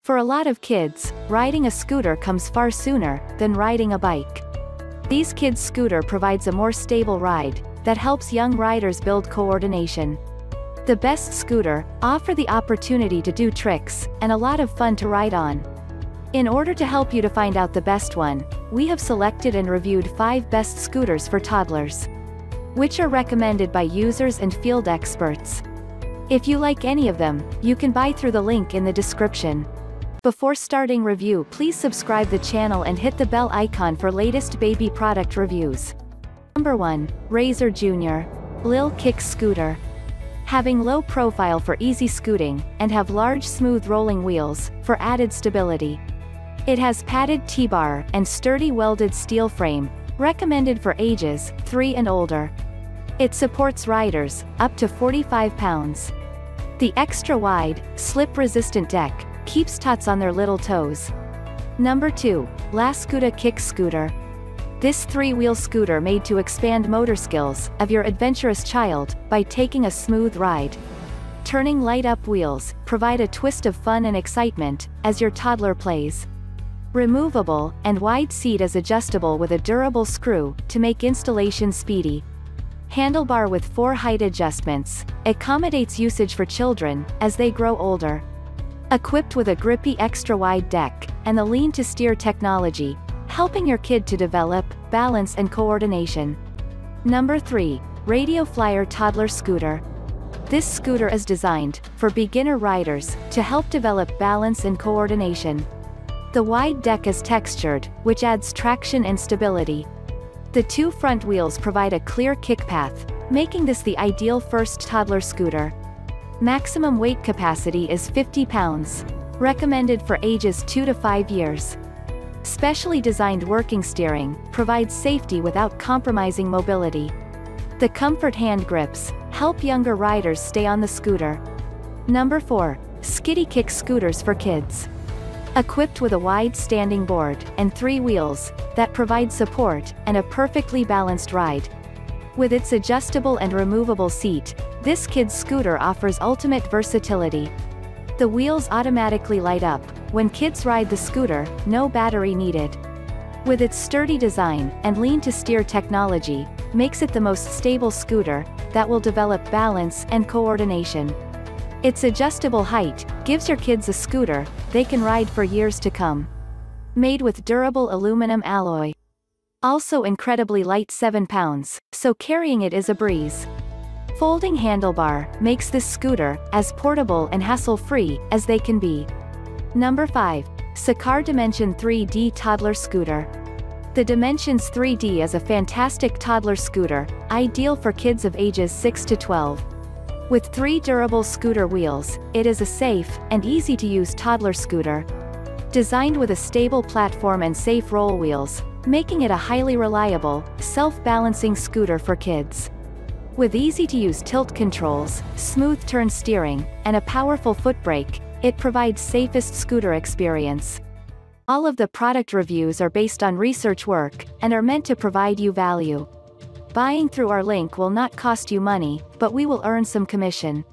For a lot of kids, riding a scooter comes far sooner than riding a bike. These kids' scooter provides a more stable ride that helps young riders build coordination. The best scooter offer the opportunity to do tricks and a lot of fun to ride on. In order to help you to find out the best one, we have selected and reviewed 5 best scooters for toddlers, which are recommended by users and field experts. If you like any of them, you can buy through the link in the description. Before starting review, please subscribe the channel and hit the bell icon for latest baby product reviews. Number 1. Razor Jr. Lil Kick Scooter. Having low profile for easy scooting, and have large smooth rolling wheels, for added stability. It has padded T-bar and sturdy welded steel frame, recommended for ages 3 and older. It supports riders up to 45 pounds. The extra wide, slip-resistant deck keeps tots on their little toes. Number 2. Lascoota Kick Scooter. This 3-wheel scooter made to expand motor skills of your adventurous child by taking a smooth ride. Turning light-up wheels provide a twist of fun and excitement as your toddler plays. Removable, and wide seat is adjustable with a durable screw to make installation speedy. Handlebar with 4 height adjustments accommodates usage for children as they grow older. Equipped with a grippy extra-wide deck and the lean-to-steer technology, helping your kid to develop balance and coordination. Number 3. Radio Flyer Toddler Scooter. This scooter is designed for beginner riders to help develop balance and coordination. The wide deck is textured, which adds traction and stability. The 2 front wheels provide a clear kick path, making this the ideal first toddler scooter. Maximum weight capacity is 50 pounds. Recommended for ages 2 to 5 years. Specially designed working steering provides safety without compromising mobility. The comfort hand grips help younger riders stay on the scooter. Number 4. SKIDEE Kick Scooters for Kids. Equipped with a wide standing board and 3 wheels that provide support and a perfectly balanced ride. With its adjustable and removable seat, this kid's scooter offers ultimate versatility. The wheels automatically light up when kids ride the scooter, no battery needed. With its sturdy design and lean-to-steer technology, makes it the most stable scooter that will develop balance and coordination. Its adjustable height gives your kids a scooter they can ride for years to come. Made with durable aluminum alloy. Also incredibly light, 7 pounds, so carrying it is a breeze. Folding handlebar makes this scooter as portable and hassle-free as they can be. Number 5. SKIDEE Dimension 3D Toddler Scooter. The Dimensions 3D is a fantastic toddler scooter, ideal for kids of ages 6 to 12. With 3 durable scooter wheels, it is a safe and easy-to-use toddler scooter. Designed with a stable platform and safe roll wheels, making it a highly reliable, self-balancing scooter for kids. With easy-to-use tilt controls, smooth turn steering, and a powerful foot brake, it provides safest scooter experience. All of the product reviews are based on research work and are meant to provide you value. Buying through our link will not cost you money, but we will earn some commission.